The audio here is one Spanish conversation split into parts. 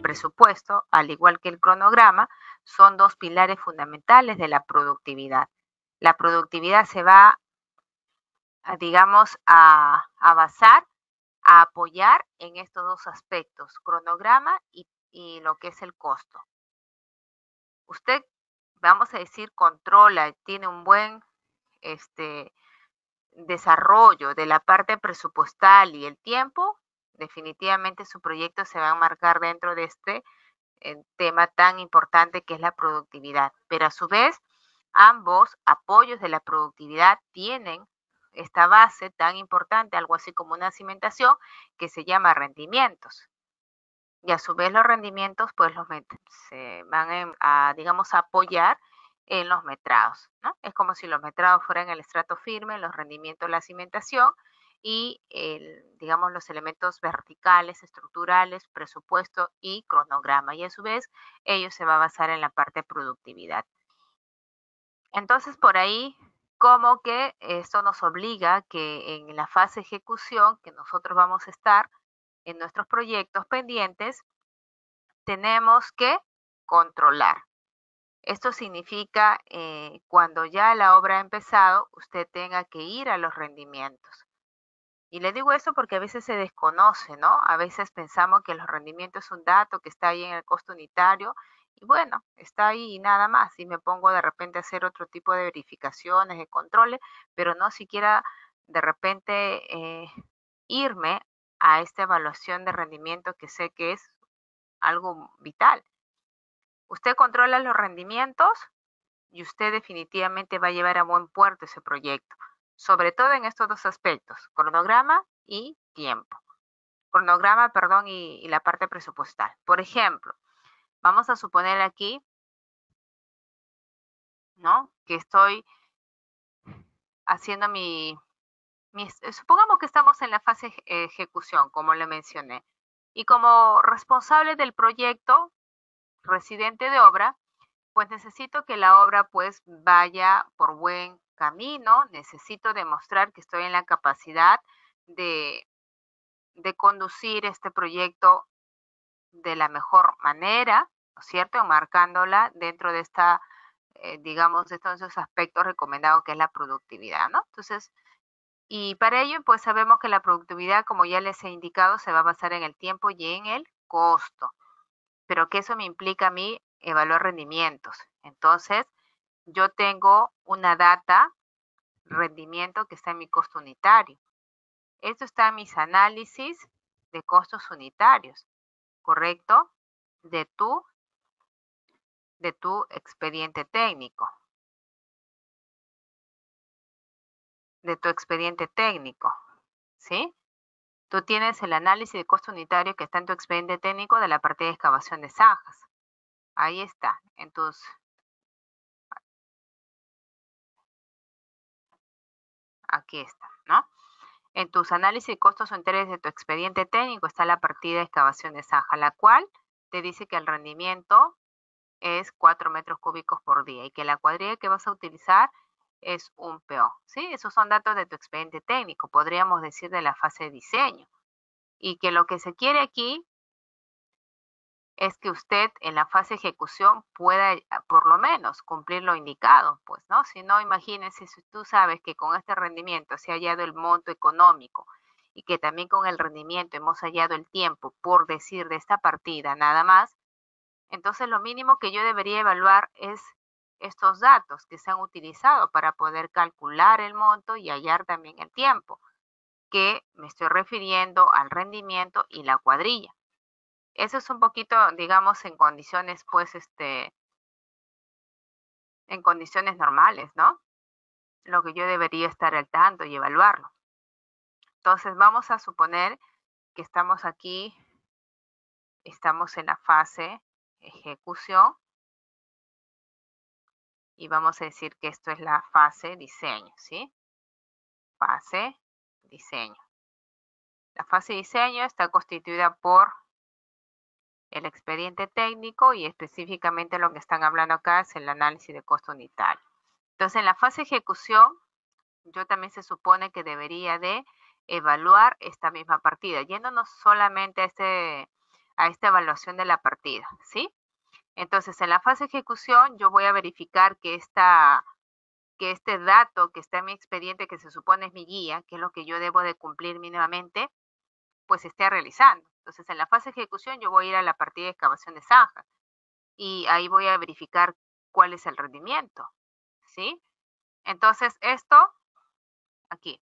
presupuesto, al igual que el cronograma, son dos pilares fundamentales de la productividad. La productividad se va, digamos, a basar, a apoyar en estos dos aspectos, cronograma y lo que es el costo. Usted, vamos a decir, controla, tiene un buen desarrollo de la parte presupuestal y el tiempo, definitivamente su proyecto se va a enmarcar dentro de este tema tan importante que es la productividad. Pero a su vez, ambos apoyos de la productividad tienen esta base tan importante, algo así como una cimentación, que se llama rendimientos. Y a su vez los rendimientos pues se van a, digamos, a apoyar en los metrados, ¿no? Es como si los metrados fueran el estrato firme, los rendimientos la cimentación y, digamos, los elementos verticales, estructurales, presupuesto y cronograma. Y a su vez ello se va a basar en la parte de productividad. Entonces por ahí como que esto nos obliga que en la fase de ejecución que nosotros vamos a estar en nuestros proyectos pendientes, tenemos que controlar. Esto significa cuando ya la obra ha empezado, usted tenga que ir a los rendimientos. Y le digo esto porque a veces se desconoce, ¿no? A veces pensamos que los rendimientos es un dato que está ahí en el costo unitario y bueno, está ahí y nada más. Y me pongo de repente a hacer otro tipo de verificaciones, de controles, pero no siquiera de repente irme a esta evaluación de rendimiento que sé que es algo vital. Usted controla los rendimientos y usted definitivamente va a llevar a buen puerto ese proyecto, sobre todo en estos dos aspectos, cronograma y tiempo. Cronograma, perdón, y la parte presupuestal. Por ejemplo, vamos a suponer aquí, ¿no? Que estoy haciendo supongamos que estamos en la fase de ejecución, como le mencioné. Y como responsable del proyecto, residente de obra, pues necesito que la obra pues vaya por buen camino, necesito demostrar que estoy en la capacidad de, de conducir este proyecto de la mejor manera, ¿no es cierto? Marcándola dentro de esta, digamos, de todos esos aspectos recomendados que es la productividad, ¿no? Entonces, y para ello, pues sabemos que la productividad, como ya les he indicado, se va a basar en el tiempo y en el costo, pero que eso me implica a mí evaluar rendimientos. Entonces, yo tengo una data, rendimiento que está en mi costo unitario. Esto está en mis análisis de costos unitarios, ¿correcto? De tu expediente técnico. De tu expediente técnico, ¿sí? Tú tienes el análisis de costo unitario que está en tu expediente técnico de la partida de excavación de zanjas. Ahí está, aquí está, ¿no? En tus análisis de costos unitarios de tu expediente técnico está la partida de excavación de zanja, la cual te dice que el rendimiento es 4 metros cúbicos por día y que la cuadrilla que vas a utilizar es un PO, ¿sí? Esos son datos de tu expediente técnico, podríamos decir de la fase de diseño. Y que lo que se quiere aquí es que usted en la fase de ejecución pueda por lo menos cumplir lo indicado, pues, ¿no? Si no, imagínense, si tú sabes que con este rendimiento se ha hallado el monto económico y que también con el rendimiento hemos hallado el tiempo, por decir, de esta partida nada más, entonces lo mínimo que yo debería evaluar es estos datos que se han utilizado para poder calcular el monto y hallar también el tiempo, que me estoy refiriendo al rendimiento y la cuadrilla. Eso es un poquito, digamos, en condiciones, pues, en condiciones normales, ¿no? Lo que yo debería estar al tanto y evaluarlo. Entonces, vamos a suponer que estamos aquí, estamos en la fase ejecución y vamos a decir que esto es la fase diseño, ¿sí? Fase diseño. La fase diseño está constituida por el expediente técnico y específicamente lo que están hablando acá es el análisis de costo unitario. Entonces, en la fase ejecución, yo también se supone que debería de evaluar esta misma partida, yéndonos solamente a esta evaluación de la partida, ¿sí? Entonces, en la fase de ejecución, yo voy a verificar que este dato que está en mi expediente, que se supone es mi guía, que es lo que yo debo de cumplir mínimamente, pues se esté realizando. Entonces, en la fase de ejecución, yo voy a ir a la partida de excavación de zanja y ahí voy a verificar cuál es el rendimiento, ¿sí? Entonces, esto aquí.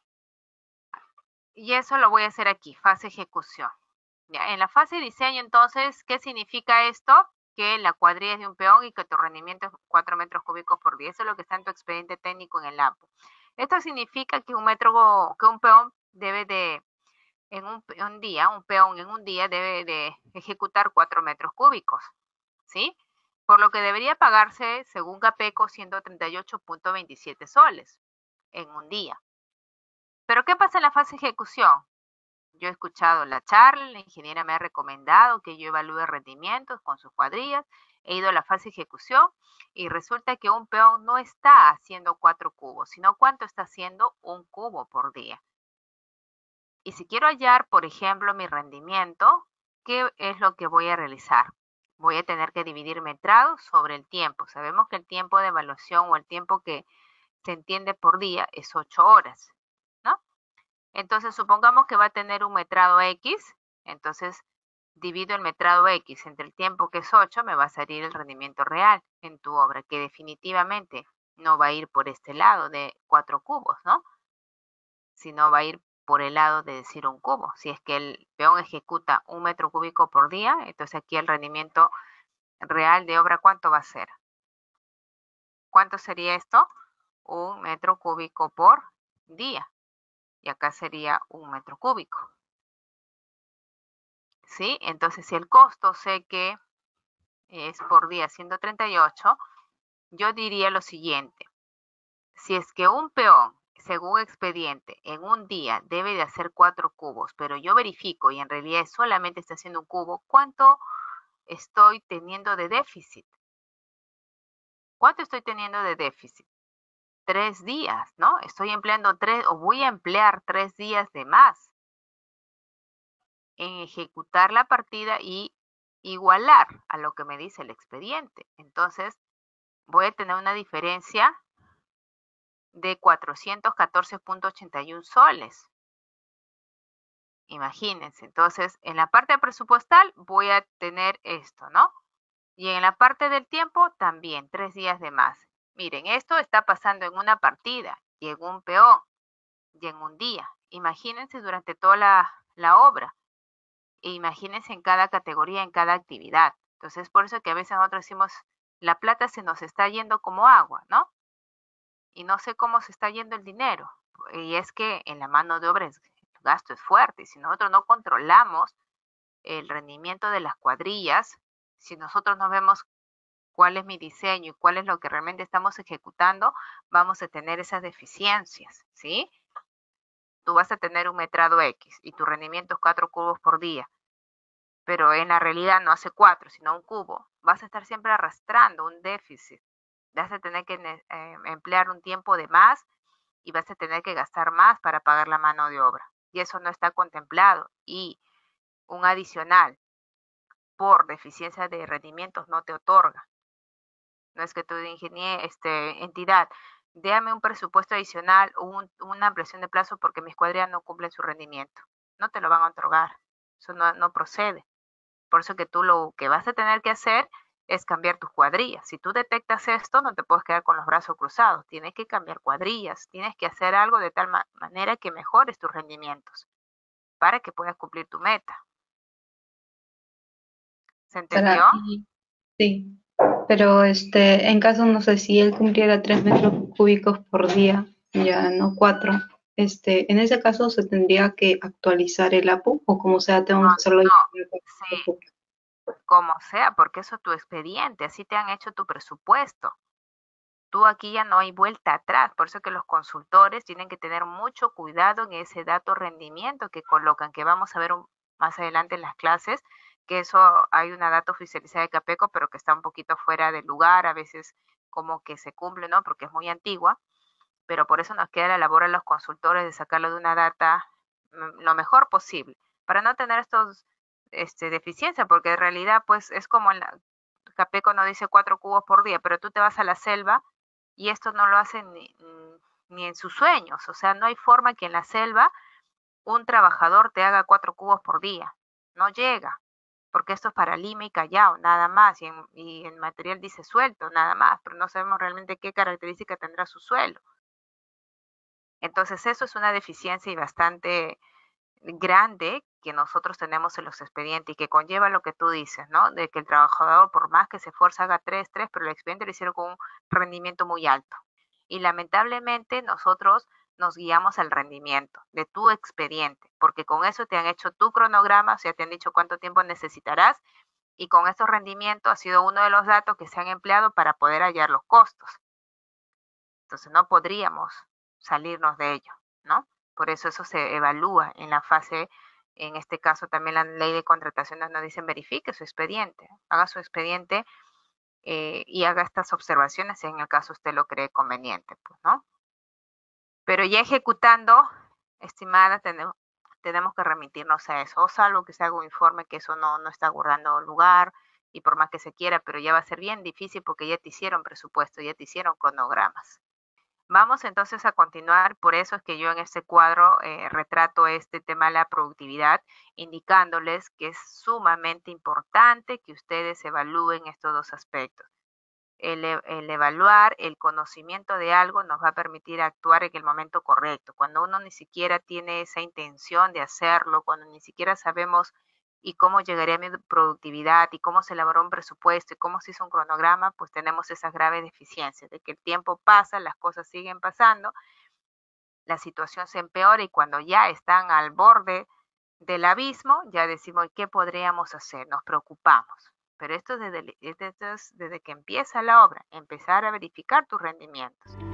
Y eso lo voy a hacer aquí, fase ejecución. Ya, en la fase de diseño, entonces, ¿qué significa esto? Que la cuadrilla es de un peón y que tu rendimiento es 4 metros cúbicos por día. Eso es lo que está en tu expediente técnico en el APO. Esto significa que un peón debe de, en un día, un peón en un día debe de ejecutar 4 metros cúbicos, ¿sí? Por lo que debería pagarse, según Capeco, 138.27 soles en un día. Pero ¿qué pasa en la fase de ejecución? Yo he escuchado la charla, la ingeniera me ha recomendado que yo evalúe rendimientos con sus cuadrillas, he ido a la fase de ejecución y resulta que un peón no está haciendo 4 cubos, sino cuánto está haciendo un cubo por día. Y si quiero hallar, por ejemplo, mi rendimiento, ¿qué es lo que voy a realizar? Voy a tener que dividir metrado sobre el tiempo. Sabemos que el tiempo de evaluación o el tiempo que se entiende por día es 8 horas, ¿no? Entonces, supongamos que va a tener un metrado X, entonces divido el metrado X entre el tiempo que es 8, me va a salir el rendimiento real en tu obra, que definitivamente no va a ir por este lado de 4 cubos, ¿no? Sino va a ir por el lado de decir un cubo. Si es que el peón ejecuta 1 metro cúbico por día, entonces aquí el rendimiento real de obra, ¿cuánto va a ser? ¿Cuánto sería esto? 1 metro cúbico por día. Y acá sería 1 metro cúbico. ¿Sí? Entonces, si el costo sé que es por día 138, yo diría lo siguiente. Si es que un peón, según expediente, en un día debe de hacer 4 cubos, pero yo verifico y en realidad solamente está haciendo un cubo, ¿cuánto estoy teniendo de déficit? ¿Cuánto estoy teniendo de déficit? 3 días, ¿no? Estoy empleando 3 o voy a emplear 3 días de más en ejecutar la partida y igualar a lo que me dice el expediente. Entonces, voy a tener una diferencia de 414.81 soles. Imagínense. Entonces, en la parte presupuestal voy a tener esto, ¿no? Y en la parte del tiempo también, 3 días de más. Miren, esto está pasando en una partida y en un peón y en un día. Imagínense durante toda la obra. E imagínense en cada categoría, en cada actividad. Entonces, por eso que a veces nosotros decimos, la plata se nos está yendo como agua, ¿no? Y no sé cómo se está yendo el dinero. Y es que en la mano de obra el gasto es fuerte. Y si nosotros no controlamos el rendimiento de las cuadrillas, si nosotros no vemos cuál es mi diseño y cuál es lo que realmente estamos ejecutando, vamos a tener esas deficiencias, ¿sí? Tú vas a tener un metrado X y tu rendimiento es 4 cubos por día, pero en la realidad no hace 4, sino un cubo. Vas a estar siempre arrastrando un déficit. Vas a tener que emplear un tiempo de más y vas a tener que gastar más para pagar la mano de obra. Y eso no está contemplado. Y un adicional por deficiencia de rendimientos no te otorga. No es que tu entidad, déame un presupuesto adicional o una ampliación de plazo porque mis cuadrillas no cumplen su rendimiento. No te lo van a otorgar. Eso no procede. Por eso que tú lo que vas a tener que hacer es cambiar tus cuadrillas. Si tú detectas esto, no te puedes quedar con los brazos cruzados. Tienes que cambiar cuadrillas. Tienes que hacer algo de tal manera que mejores tus rendimientos para que puedas cumplir tu meta. ¿Se entendió? Sí, pero en caso, no sé, si él cumpliera 3 metros cúbicos por día, ya no 4, en ese caso se tendría que actualizar el APU o como sea, tengo No, que hacerlo yo. no. Sí, como sea, porque eso es tu expediente, así te han hecho tu presupuesto. Tú aquí ya no hay vuelta atrás, por eso que los consultores tienen que tener mucho cuidado en ese dato rendimiento que colocan, que vamos a ver más adelante en las clases, que eso hay una data oficializada de Capeco, pero que está un poquito fuera de lugar, a veces como que se cumple, ¿no? Porque es muy antigua, pero por eso nos queda la labor a los consultores de sacarlo de una data lo mejor posible, para no tener estos deficiencia, porque en realidad pues es como Capeco nos dice 4 cubos por día, pero tú te vas a la selva y esto no lo hacen ni en sus sueños, o sea, no hay forma que en la selva un trabajador te haga 4 cubos por día, no llega, porque esto es para Lima y Callao, nada más, y en material dice suelto, nada más, pero no sabemos realmente qué característica tendrá su suelo. Entonces eso es una deficiencia y bastante grande que nosotros tenemos en los expedientes y que conlleva lo que tú dices, ¿no? De que el trabajador, por más que se esfuerza, haga 3, pero el expediente lo hicieron con un rendimiento muy alto. Y lamentablemente nosotros nos guiamos al rendimiento de tu expediente, porque con eso te han hecho tu cronograma, o sea, te han dicho cuánto tiempo necesitarás y con estos rendimientos ha sido uno de los datos que se han empleado para poder hallar los costos. Entonces no podríamos salirnos de ello, ¿no? Por eso se evalúa en la fase, en este caso también la ley de contrataciones nos dicen verifique su expediente, haga su expediente y haga estas observaciones si en el caso usted lo cree conveniente, pues, ¿no? Pero ya ejecutando, estimada, tenemos que remitirnos a eso, o salvo que se haga un informe que eso no está guardando lugar y por más que se quiera, pero ya va a ser bien difícil porque ya te hicieron presupuesto, ya te hicieron cronogramas. Vamos entonces a continuar, por eso es que yo en este cuadro retrato este tema de la productividad, indicándoles que es sumamente importante que ustedes evalúen estos dos aspectos. El evaluar el conocimiento de algo nos va a permitir actuar en el momento correcto. Cuando uno ni siquiera tiene esa intención de hacerlo, cuando ni siquiera sabemos y cómo llegaría a mi productividad y cómo se elaboró un presupuesto y cómo se hizo un cronograma, pues tenemos esas graves deficiencias de que el tiempo pasa, las cosas siguen pasando, la situación se empeora y cuando ya están al borde del abismo, ya decimos, ¿qué podríamos hacer? Nos preocupamos. Pero esto es desde que empieza la obra, empezar a verificar tus rendimientos.